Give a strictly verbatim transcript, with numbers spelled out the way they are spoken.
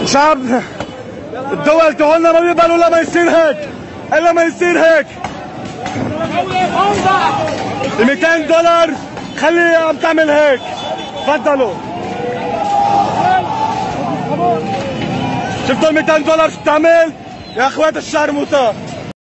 شعب الدول تقولنا ما بيقبلوا الا ما يصير هيك، الا ما يصير هيك. ال مئتين دولار خلي عم تعمل هيك. تفضلوا. شفتوا ال مئتين دولار شو بتعمل؟ يا اخوات الشرموطة.